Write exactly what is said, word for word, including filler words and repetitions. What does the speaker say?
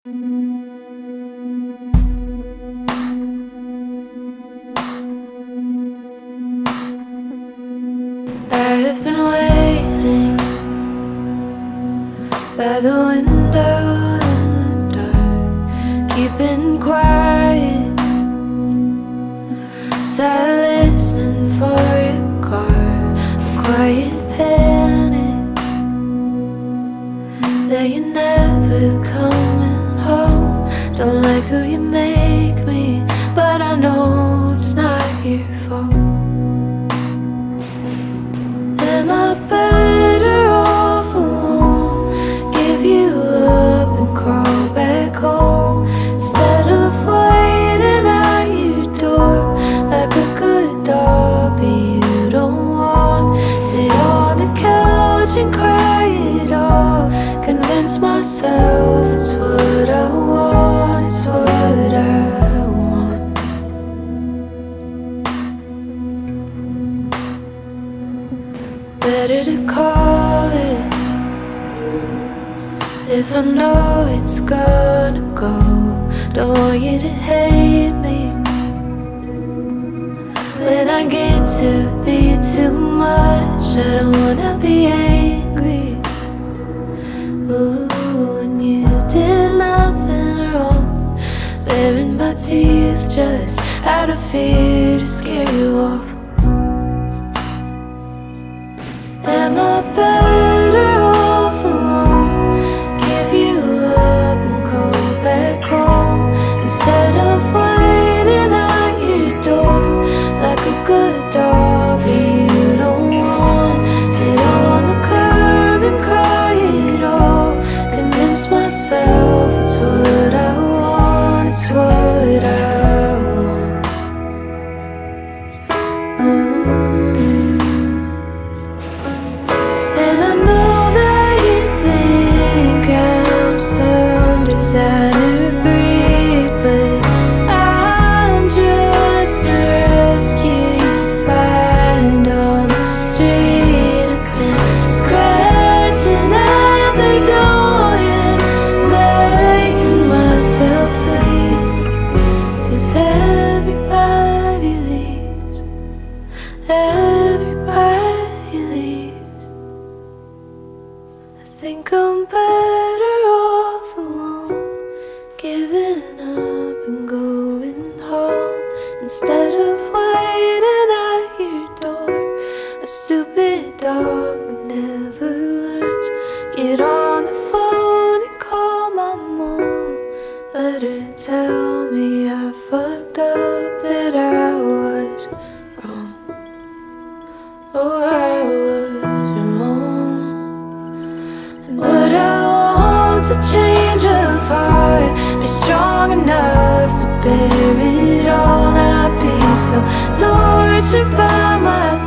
I've been waiting by the window in the dark, keeping quiet, sat listening for your car, a quiet panic that you're never coming home. Don't like who you make me, but I know it's not your fault. Am I better off alone? Give you up and crawl back home, instead of waiting at your door like a good dog that you don't want. Sit on the couch and cry it off, convince myself it's what I want, it's what I want. Better to call it if I know it's gonna go. Don't want you to hate me when I get to be too much. I don't wanna be angry. Ooh, when you did nothing wrong, baring my teeth just out of fear to scare you off. Am I better off alone? Give you up and go back home, instead of waiting at your door like a good dog that you don't want. Sit on the curb and cry it all, convince myself it's what I want, it's what I want. mm. And I know that you think I'm some designer breed, but I'm just a rescue you find on the street. I've been scratching at the door and making myself bleed, 'cause everybody leaves, everybody leaves. I think I'm better off alone, giving up and going home, instead of waiting at your door, a stupid dog that never learns. Get on the phone and call my mom, let her tell me I fucked up, that I was wrong. Oh, I was wrong. And what I want's a change of heart, be strong enough to bear it all, not be so tortured by my